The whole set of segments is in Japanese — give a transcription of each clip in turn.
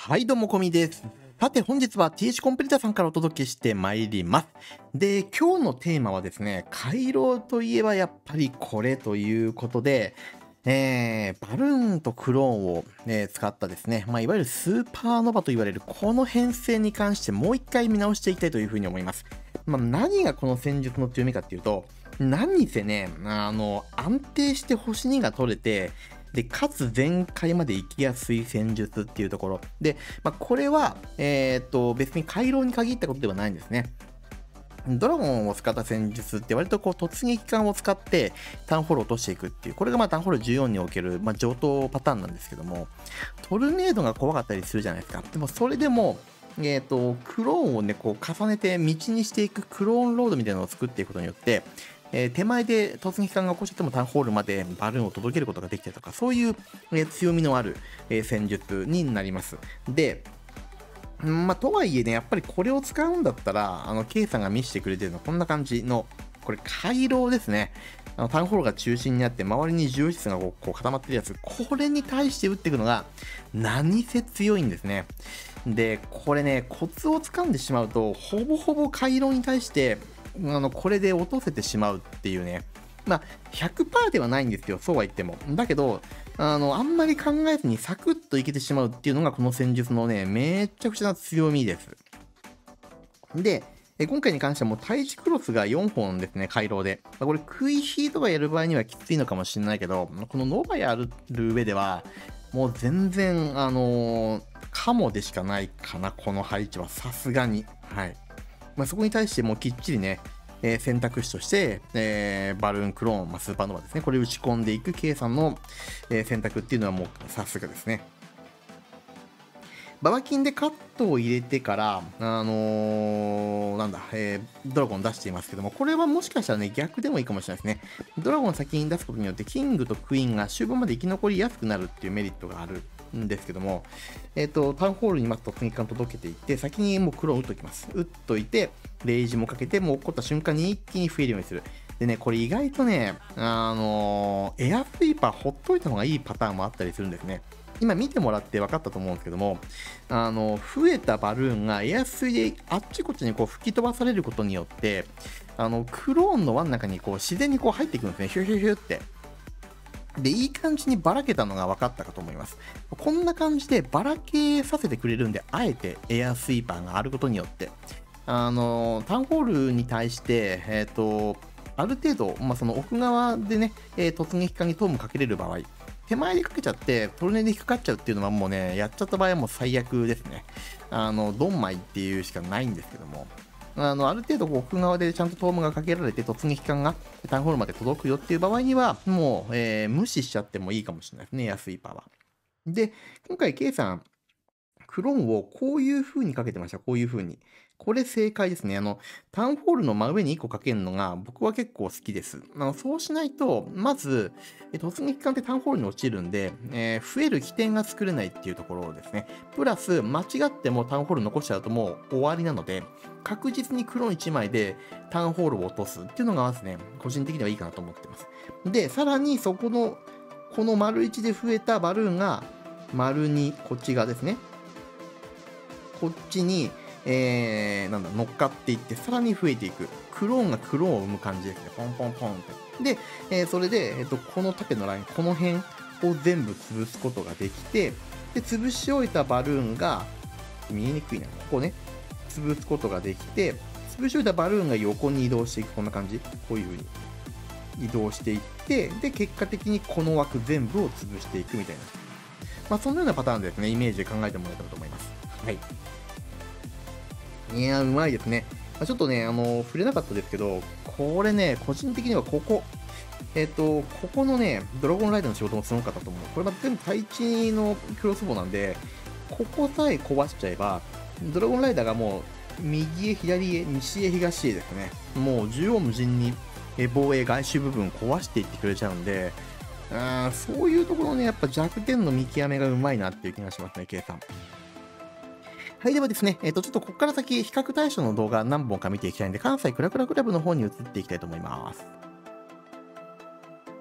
はい、どうも、こみです。さて、本日は TH コンプリータさんからお届けしてまいります。で、今日のテーマはですね、回廊といえばやっぱりこれということで、バルーンとクローンを、使ったですね、いわゆるスーパーノバと言われるこの編成に関してもう一回見直していきたいというふうに思います。何がこの戦術の強みかっていうと、何せね、安定して星2が取れて、で、かつ全開まで行きやすい戦術っていうところ。で、これは、別に回廊に限ったことではないんですね。ドラゴンを使った戦術って割とこう突撃艦を使ってタウンホールを落としていくっていう、これがタウンホール14における、上等パターンなんですけども、トルネードが怖かったりするじゃないですか。でもそれでも、クローンをね、こう重ねて道にしていくクローンロードみたいなのを作っていくことによって、手前で突撃艦が起こしちゃってもタウンホールまでバルーンを届けることができたりとか、そういう、強みのある、戦術になります。で、とはいえね、やっぱりこれを使うんだったら、K さんが見せてくれてるのはこんな感じの、これ、回廊ですね。タウンホールが中心にあって、周りに重室がこう固まってるやつ、これに対して打っていくのが、何せ強いんですね。で、これね、コツをつかんでしまうと、ほぼほぼ回廊に対して、これで落とせてしまうっていうね。100% ではないんですよ。そうは言っても。だけど、あんまり考えずにサクッといけてしまうっていうのがこの戦術のね、めちゃくちゃな強みです。で、今回に関してはもう対地クロスが4本ですね、回廊で。これ、クイヒーとかやる場合にはきついのかもしれないけど、このノバやる上では、もう全然、カモでしかないかな、この配置は。さすがに。はい。そこに対してもうきっちりね、選択肢として、バルーンクローン、スーパーノヴァですね。これ打ち込んでいく K さんの、選択っていうのはもうさすがですね。ババキンでカットを入れてから、ドラゴン出していますけども、これはもしかしたらね、逆でもいいかもしれないですね。ドラゴンを先に出すことによって、キングとクイーンが終盤まで生き残りやすくなるっていうメリットがあるんですけども、タウンホールにまず突撃艦届けていって、先にもうクローン打っときます。打っといて、レイジもかけて、もう起こった瞬間に一気に増えるようにする。でね、これ意外とね、エアスイーパーほっといた方がいいパターンもあったりするんですね。今見てもらって分かったと思うんですけども、増えたバルーンがエアスイであっちこっちにこう吹き飛ばされることによって、クローンの輪の中にこう自然にこう入っていくんですね。ヒュヒュヒュって。で、いい感じにばらけたのが分かったかと思います。こんな感じでばらけさせてくれるんで、あえてエアスイーパーがあることによって、タウンホールに対して、ある程度、その奥側でね、突撃艦にトームかけれる場合、手前でかけちゃって、トルネで引っかかっちゃうっていうのはもうね、やっちゃった場合はもう最悪ですね。ドンマイっていうしかないんですけども、ある程度奥側でちゃんとトームがかけられて突撃艦がタウンホールまで届くよっていう場合には、もう、無視しちゃってもいいかもしれないですね、エアスイーパーは。で、今回 K さん、クローンをこういう風にかけてました。こういう風に。これ正解ですね。タウンホールの真上に1個かけるのが僕は結構好きです。そうしないと、まず、突撃艦ってタウンホールに落ちるんで、増える起点が作れないっていうところですね。プラス、間違ってもタウンホール残しちゃうともう終わりなので、確実にクローン1枚でタウンホールを落とすっていうのがまずね、個人的にはいいかなと思ってます。で、さらにそこの、この丸1で増えたバルーンが、丸2、こっち側ですね。こっちに、乗っかっていって、さらに増えていく。クローンがクローンを生む感じですね。ポンポンポンって。で、それで、この縦のライン、この辺を全部潰すことができて、で、潰し終えたバルーンが、見えにくいな。ここね、潰すことができて、潰し終えたバルーンが横に移動していく。こんな感じ。こういう風に移動していって、で、結果的にこの枠全部を潰していくみたいな。そのようなパターンですね、イメージで考えてもらえたらと思います。はい。いやー、うまいですね。ちょっとね、触れなかったですけど、これね、個人的にはここのね、ドラゴンライダーの仕事もすごかったと思う。これは全部対地のクロスボウなんで、ここさえ壊しちゃえば、ドラゴンライダーがもう、右へ左へ、西へ東へですね、もう縦横無尽に防衛外周部分壊していってくれちゃうんで、そういうところね、やっぱ弱点の見極めがうまいなっていう気がしますね、K さん。はい、ではですね、ちょっとここから先、比較対象の動画何本か見ていきたいんで、関西クラクラクラブの方に移っていきたいと思います。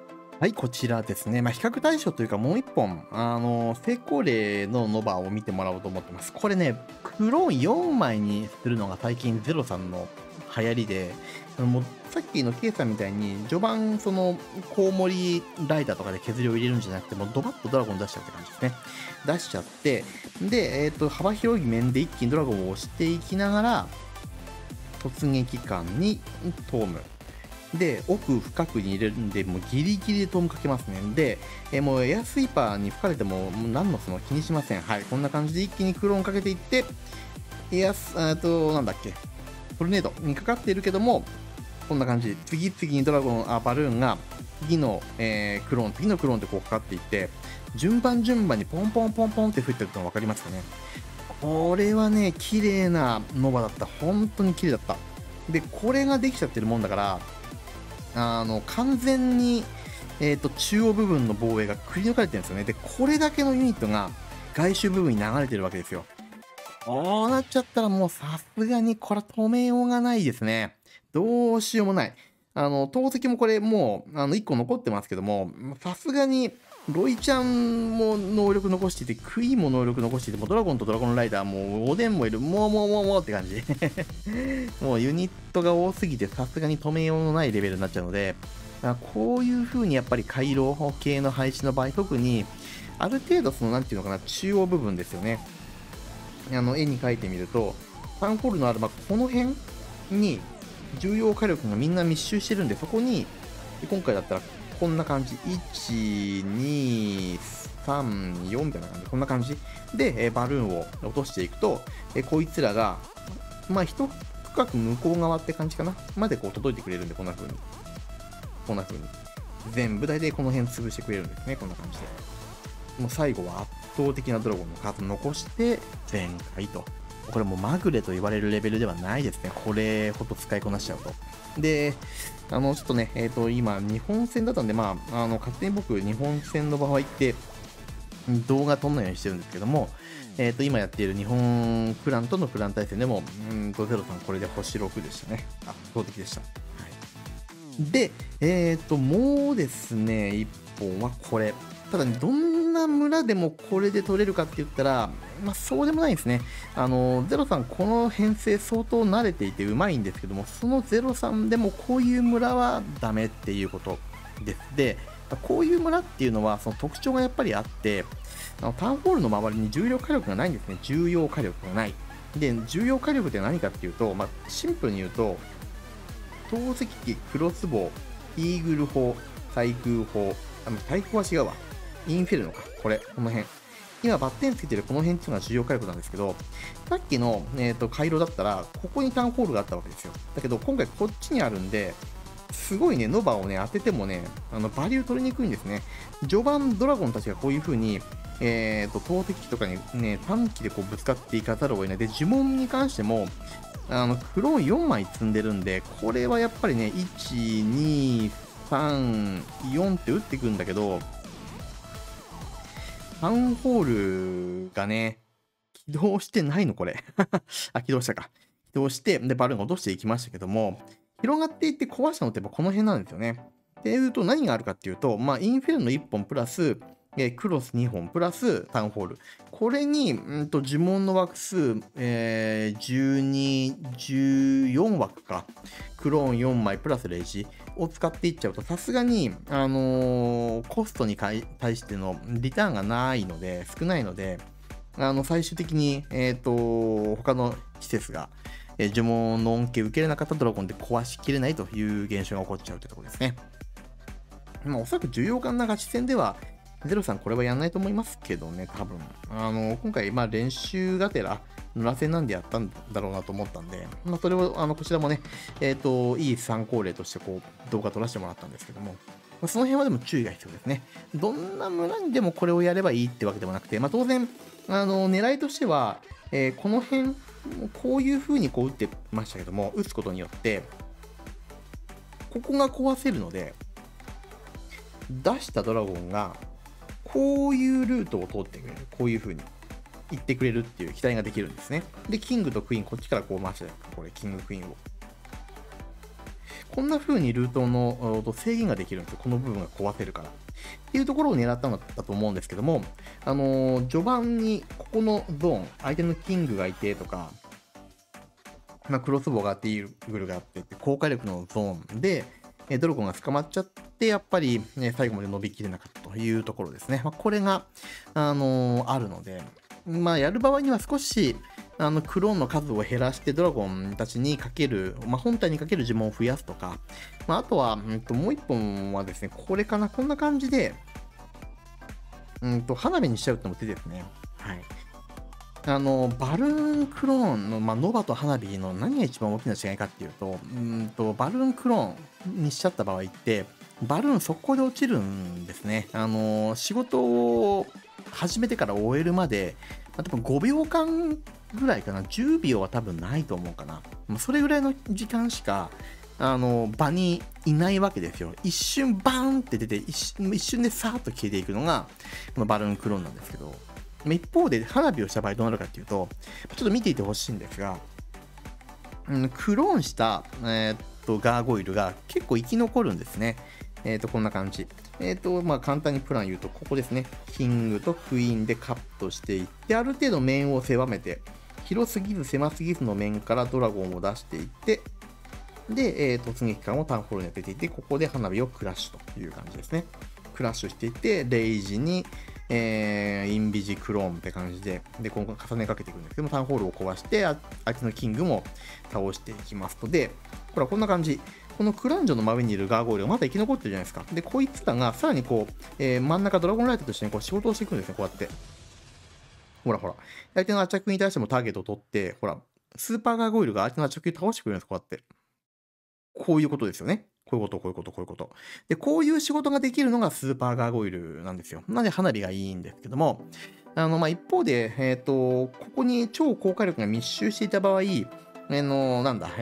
はい、こちらですね。比較対象というか、もう一本、成功例のノバを見てもらおうと思ってます。これね、クローン4枚にするのが最近ゼロさんの流行りで、もうさっきの K さんみたいに、序盤、コウモリライダーとかで削りを入れるんじゃなくて、もうドバッとドラゴン出しちゃうって感じですね。出しちゃって、で、幅広い面で一気にドラゴンを押していきながら、突撃艦にトーム。で、奥深くに入れるんで、もうギリギリでトームかけますね。で、もうエアスイーパーに吹かれても、もう何のその気にしません。はい、こんな感じで一気にクローンかけていって、なんだっけ、トルネードにかかっているけども、こんな感じ。次々にバルーンが、次の、クローン、次のクローンってこうかかっていって、順番にポンポンポンポンって降ってるの分かりますかね。これはね、綺麗なノバだった。本当に綺麗だった。で、これができちゃってるもんだから、完全に、中央部分の防衛がくり抜かれてるんですよね。で、これだけのユニットが外周部分に流れてるわけですよ。こうなっちゃったらもうさすがにこれは止めようがないですね。どうしようもない。投石もこれもう、1個残ってますけども、さすがに、ロイちゃんも能力残していて、クイーンも能力残していて、もうドラゴンとドラゴンライダーもおでんもいる、もうって感じ。もうユニットが多すぎて、さすがに止めようのないレベルになっちゃうので、こういう風にやっぱり回廊系の配置の場合、特に、ある程度なんていうのかな、中央部分ですよね。絵に描いてみると、タウンホールのある、この辺に重要火力がみんな密集してるんで、そこに、今回だったらこんな感じ、1、2、3、4みたいな感じ、こんな感じで、バルーンを落としていくと、こいつらが、一区画向こう側って感じかな、までこう届いてくれるんで、こんな風に。こんな風に。全部大体この辺潰してくれるんですね、こんな感じで。もう最後は圧倒的なドラゴンの数残して全開と。これもうまぐれと言われるレベルではないですね。これほど使いこなしちゃうと。で、ちょっとね、今、日本戦だったんで、勝手に僕、日本戦の場合って、動画撮んないようにしてるんですけども、今やっている日本クランとのクラン対戦でも、ゼロさんこれで星6でしたね。圧倒的でした。はい、で、もうですね、1本はこれ。ただね、どんな村でもこれで取れるかって言ったら、そうでもないんですね。ゼロさん、この編成相当慣れていてうまいんですけども、そのゼロさんでもこういう村はダメっていうことです。で、こういう村っていうのは、その特徴がやっぱりあって、タウンホールの周りに重要火力がないんですね。重要火力がない。で、重要火力って何かっていうと、シンプルに言うと、投石機、クロスボウ、イーグル砲、対空砲、対空は違うわ。インフェルノか。この辺。今、バッテンつけてるこの辺っていうのは重要火力なんですけど、さっきの、回路だったら、ここにタウンホールがあったわけですよ。だけど、今回こっちにあるんで、すごいね、ノバをね、当ててもね、バリュー取りにくいんですね。序盤、ドラゴンたちがこういう風に、投石機とかにね、短期でこうぶつかっていかざるを得ない。で、呪文に関しても、クローン4枚積んでるんで、これはやっぱりね、1、2、3、4って打っていくんだけど、タウンホールがね、起動してないのこれ。起動したか。起動して、で、バルーンを落としていきましたけども、広がっていって壊したのってやっぱこの辺なんですよね。っていうと何があるかっていうと、インフェルノ1本プラス、クロス2本プラスタウンホール。これに、呪文の枠数、12、14枠か。クローン4枚プラスレジを使っていっちゃうと、さすがに、コストに対してのリターンがないので、少ないので、最終的に、他の施設が、呪文の恩恵を受けれなかったドラゴンで壊しきれないという現象が起こっちゃうというところですね。おそらく重要なガチ戦では、ゼロさんこれはやんないと思いますけどね、多分。今回、練習がてら、野良戦なんでやったんだろうなと思ったんで、それを、こちらもね、いい参考例として、こう、動画撮らせてもらったんですけども、その辺はでも注意が必要ですね。どんな村にでもこれをやればいいってわけでもなくて、当然、狙いとしては、この辺、こういう風にこう打ってましたけども、打つことによって、ここが壊せるので、出したドラゴンが、こういうルートを通ってくれる。こういう風に行ってくれるっていう期待ができるんですね。で、キングとクイーン、こっちからこう回して、これ、キングクイーンを。 こんな風にルートの制限ができるんですよ。この部分が壊せるから。っていうところを狙ったのだと思うんですけども、序盤にここのゾーン、相手のキングがいてとか、まあ、クロスボウがあって、イーグルがあって、高火力のゾーンで、ドラゴンが捕まっちゃって、やっぱり、最後まで伸びきれなかったというところですね。まあ、これが、あるので、まあ、やる場合には少し、クローンの数を減らしてドラゴンたちにかける、まあ、本体にかける呪文を増やすとか、まあ、あとは、もう一本はですね、これかな、こんな感じで、花火にしちゃうってのも手ですね。はい。バルーンクローンの、まあ、ノバと花火の何が一番大きな違いかっていうと、バルーンクローンにしちゃった場合って、バルーン速攻で落ちるんですね。仕事を始めてから終えるまで、多分5秒間ぐらいかな、10秒は多分ないと思うかな。それぐらいの時間しか、場にいないわけですよ。一瞬バーンって出て、一瞬でさーっと消えていくのが、このバルーンクローンなんですけど、一方で花火をした場合どうなるかっていうと、ちょっと見ていてほしいんですが、クローンした、ガーゴイルが結構生き残るんですね。こんな感じ。まあ、簡単にプラン言うと、ここですね。キングとクイーンでカットしていって、ある程度面を狭めて、広すぎず狭すぎずの面からドラゴンを出していって、で、突撃艦をタウンホールに当てていって、ここで花火をクラッシュという感じですね。クラッシュしていって、レイジに、インビジクローンって感じで、今後重ねかけていくんですけども、タウンホールを壊して、相手のキングも倒していきますので、ほら、こんな感じ。このクランジョの真上にいるガーゴイルがまだ生き残ってるじゃないですか。で、こいつらがさらにこう、真ん中ドラゴンライトとしてこう仕事をしていくんですね、こうやって。ほらほら。相手のアチャクに対してもターゲットを取って、ほら、スーパーガーゴイルが相手のアチャクに倒してくれるんです、こうやって。こういうことですよね。こういうこと、こういうこと、こういうこと。で、こういう仕事ができるのがスーパーガーゴイルなんですよ。なんで花火がいいんですけども、まあ、一方で、ここに超高火力が密集していた場合、なんだ、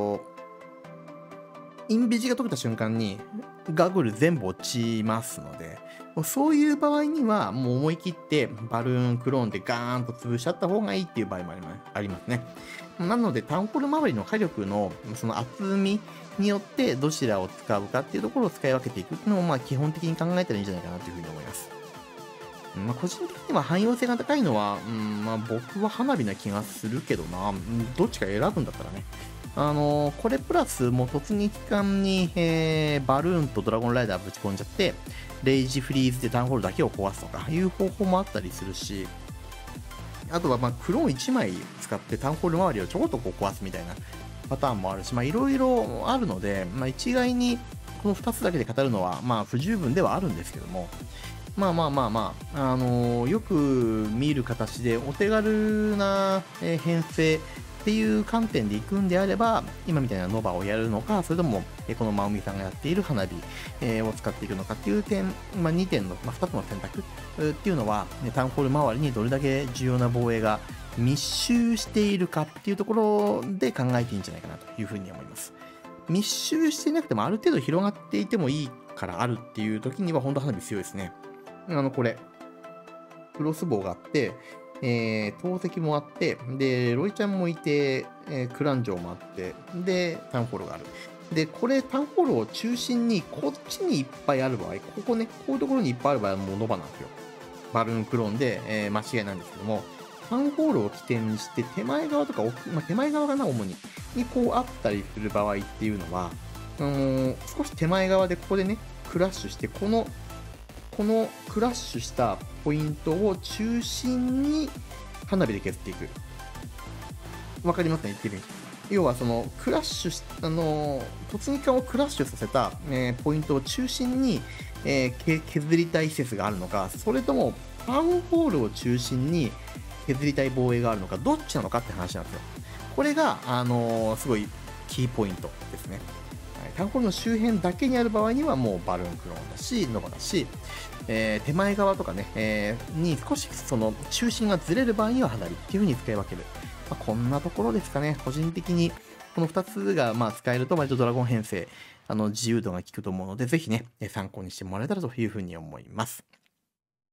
インビジが解けた瞬間に、ガーゴイル全部落ちますので、そういう場合には、もう思い切ってバルーンクローンでガーンと潰しちゃった方がいいっていう場合もありますね。なので、タウンホール周りの火力のその厚みによって、どちらを使うかっていうところを使い分けていくっていうのも、まあ、基本的に考えたらいいんじゃないかなというふうに思います。まあ、個人的には汎用性が高いのは、まあ、僕は花火な気がするけどな、どっちか選ぶんだったらね。これプラス、もう突撃艦に、バルーンとドラゴンライダーぶち込んじゃって、レイジフリーズでタウンホールだけを壊すとかいう方法もあったりするし、あとは、まあ、クローン1枚使ってタウンホール周りをちょこっとこう壊すみたいなパターンもあるし、まあ、いろいろあるので、まあ、一概にこの2つだけで語るのは、まあ、不十分ではあるんですけども、まあまあまあまあ、よく見る形でお手軽な編成っていう観点でいくんであれば、今みたいなノバをやるのか、それとも、このマウミさんがやっている花火、を使っていくのかっていう点、まあ、2点の、まあ、2つの選択っていうのは、タウンホール周りにどれだけ重要な防衛が密集しているかっていうところで考えていいんじゃないかなというふうに思います。密集していなくてもある程度広がっていてもいいからあるっていう時には、本当花火強いですね。これ、クロスボウがあって、投石もあって、で、ロイちゃんもいて、クランジョもあって、で、タウンホールがある。で、これ、タウンホールを中心に、こっちにいっぱいある場合、ここね、こういうところにいっぱいある場合はもうノバなんですよ。バルーンクローンで、間違いなんですけども、タウンホールを起点にして、手前側とか奥、まあ、手前側かな、主に、こうあったりする場合っていうのは、少し手前側でここでね、クラッシュして、このクラッシュしたポイントを中心に花火で削っていく。わかりますね、言ってみる。要はそのクラッシュし、突撃艦をクラッシュさせた、ポイントを中心に、削りたい施設があるのか、それともタウンホールを中心に削りたい防衛があるのか、どっちなのかって話なんですよ。これが、すごいキーポイントですね。タウンホールの周辺だけにある場合にはもうバルーンクローンだし、ノバだし、手前側とかね、に少しその中心がずれる場合には花火っていう風に使い分ける。まあ、こんなところですかね。個人的にこの2つがまあ使えると割とドラゴン編成、自由度が効くと思うので、ぜひね、参考にしてもらえたらという風に思います。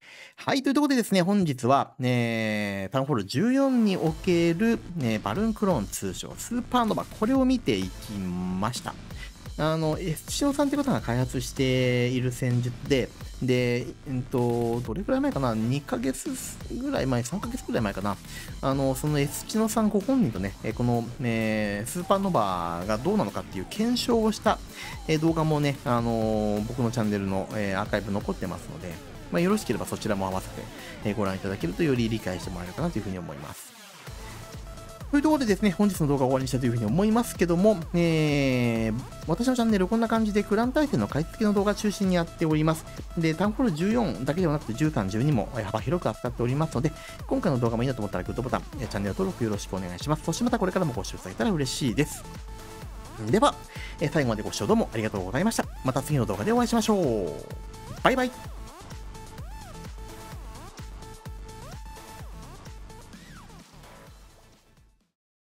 はい、というところでですね、本日は、タウンホール14における、バルーンクローン通称スーパーノバ、これを見ていきました。エスチノさんという方が開発している戦術で、どれくらい前かな、2ヶ月ぐらい前、3ヶ月ぐらい前かな、そのエスチノさんご本人とね、この、スーパーノバがどうなのかっていう検証をした、動画もね、僕のチャンネルの、アーカイブ残ってますので、よろしければそちらも合わせて、ご覧いただけるとより理解してもらえるかなというふうに思います。というところでですね、本日の動画を終わりにしたいというふうに思いますけども、私のチャンネルこんな感じでクラン対戦の解説の動画中心にやっております。で、タウンホール14だけではなくて13、12も幅広く扱っておりますので、今回の動画もいいなと思ったらグッドボタン、チャンネル登録よろしくお願いします。そしてまたこれからもご視聴いただけたら嬉しいです。では、最後までご視聴どうもありがとうございました。また次の動画でお会いしましょう。バイバイ。